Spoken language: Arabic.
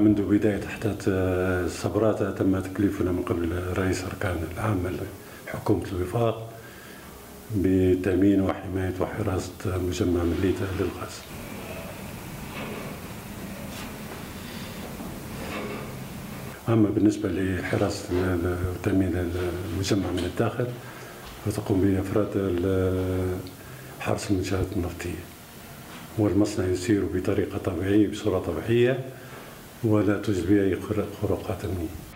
منذ بداية أحداث سبراتة تم تكليفنا من قبل رئيس أركان العامة لحكومة الوفاق بتأمين وحماية وحراسة مجمع مليتة للغاز. أما بالنسبة لحراسة وتأمين المجمع من الداخل فتقوم به أفراد حرس المنشآت النفطية، والمصنع يسير بطريقة طبيعية بصورة طبيعية ولا توجد به أي خروقات أمنية.